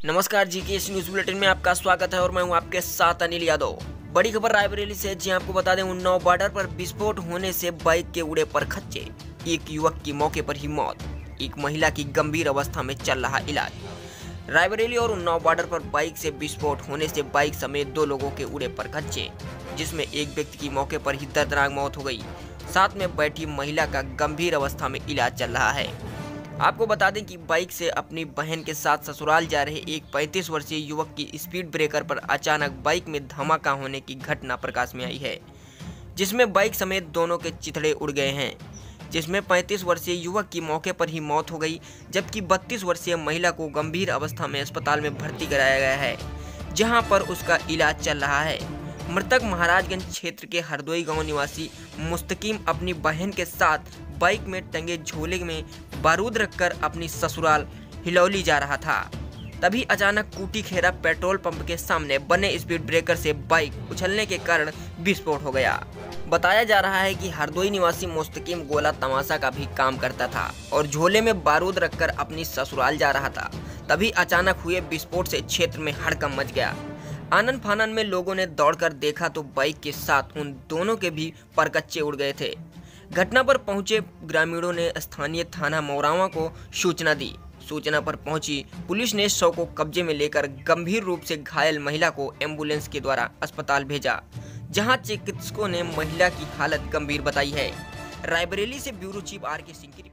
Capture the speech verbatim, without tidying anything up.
नमस्कार जी के इस न्यूज बुलेटिन में आपका स्वागत है और मैं हूं आपके साथ अनिल यादव। बड़ी खबर रायबरेली से जी आपको बता दें, उन्नाव बॉर्डर पर विस्फोट होने से बाइक के उड़े पर खच्चे, एक युवक की मौके पर ही मौत, एक महिला की गंभीर अवस्था में चल रहा इलाज। रायबरेली और उन्नाव बॉर्डर पर बाइक से विस्फोट होने से बाइक समेत दो लोगों के उड़े पर खच्चे, जिसमें एक व्यक्ति की मौके पर ही दर्दनाक मौत हो गई। साथ में बैठी महिला का गंभीर अवस्था में इलाज चल रहा है। आपको बता दें कि बाइक से अपनी बहन के साथ ससुराल जा रहे एक पैंतीस वर्षीय युवक की स्पीड ब्रेकर पर अचानक बाइक में धमाका होने की घटना प्रकाश में आई है, जिसमें बाइक समेत दोनों के चिथड़े उड़ गए हैं, जिसमें पैंतीस वर्षीय युवक की मौके पर ही मौत हो गई, जबकि बत्तीस वर्षीय महिला को गंभीर अवस्था में अस्पताल में भर्ती कराया गया है, जहां पर उसका इलाज चल रहा है। मृतक महाराजगंज क्षेत्र के हरदोई गांव निवासी मुस्तकीम अपनी बहन के साथ बाइक में टंगे झोले में बारूद रखकर अपनी ससुराल हिलौली जा रहा था। तभी अचानक कूटी खेरा पेट्रोल पंप के सामने बने स्पीड ब्रेकर से बाइक उछलने के कारण विस्फोट हो गया। बताया जा रहा है कि हरदोई निवासी मुस्तकीम गोला तमाशा का भी काम करता था और झोले में बारूद रखकर अपनी ससुराल जा रहा था। तभी अचानक हुए विस्फोट से क्षेत्र में हड़कंप मच गया। आनन फानन में लोगों ने दौड़कर देखा तो बाइक के साथ उन दोनों के भी परकच्चे उड़ गए थे। घटना पर पहुंचे ग्रामीणों ने स्थानीय थाना मौरावा को सूचना दी। सूचना पर पहुंची पुलिस ने शव को कब्जे में लेकर गंभीर रूप से घायल महिला को एम्बुलेंस के द्वारा अस्पताल भेजा, जहां चिकित्सकों ने महिला की हालत गंभीर बताई है। रायबरेली से ब्यूरो चीफ आर के सिंह की